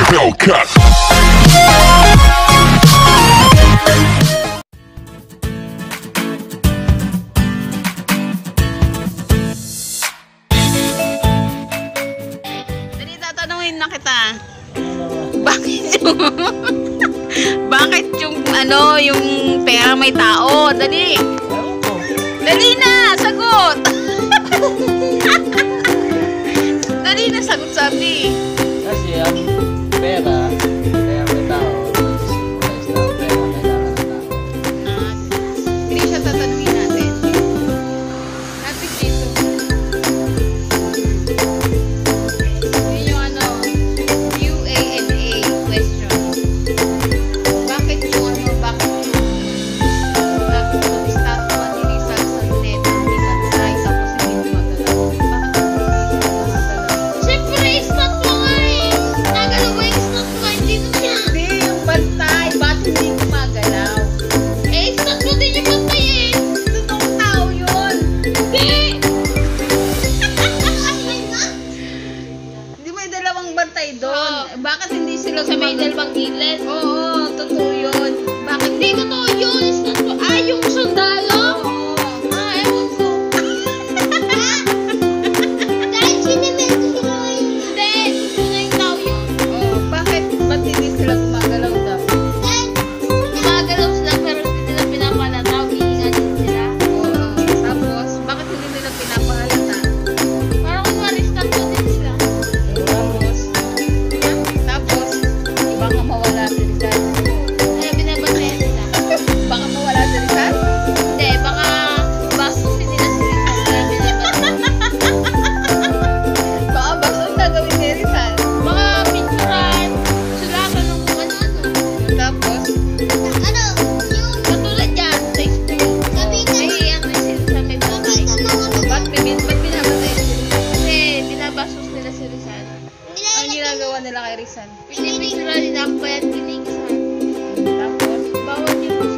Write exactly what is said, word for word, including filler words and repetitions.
Hellcat. Dali, tatanungin na kita. Bakit yung bakit yung ano, yung pera may tao? Dali. Dali na, sagot. Dali na, sagot sabi. Kasi ang pera, kaya may tao, nag-symbolize na ang pera, kailangan ng tao. Ah, hindi siya tatanungin natin. Natin dito. Yun yung ano, U A N A question. Bakit yung ano, bakit yung bakit yung statwa ni Rizal sa Luneta hindi bantay tapos hindi gumagalaw? Bakit hindi gumagalaw? Siyempre, statwa nga eh. Nagalaw ba yung statwa? Hindi na siya. Hindi, yung bantay. Bakit hindi gumagalaw? Eh, statwa din yung bantay eh. Totoong tao yun. Hindi. Ay nga. Hindi may dalawang bantay doon. Oo. Bakit hindi sila Sa may gumag- dalawang gilid. Oo, totoo yun. Bakit Hindi totoo yun. Statwa. Ah, yung sundalo. Oo. Ah, ewan ko. Dahil sinemento sila ngayon. Hindi. Tunay yung tao yun. Oo, bakit? Ba't hindi sila gumagalaw daw? Dahil gumagalaw sila pero hindi nila pinapalataw. Hihinga din sila. Oo. Tapos, bakit hindi nila pinapahalata? Parang kunwari statwa din sila. Tapos, ha? Tapos, baka mawala si Rizal. Kaya binabantayan nila. Baka mawala si Rizal? Hindi, baka bastusin nila si Rizal. Kaya binabantayan. Baka ba ang gagawin ni Rizal? Baka pinturan. Sulakan ng kung ano-ano. Tapos, Ano? Yung katulad yan sa school. May ano si Rizal may bahay. ba't, bin- ba't binabantayan si Rizal? Kasi binabastos nila si Rizal. Ang ginagawa nila kay Rizal? Pinipicturan nila kung bayan pinigsan. Tapos, Bawal yung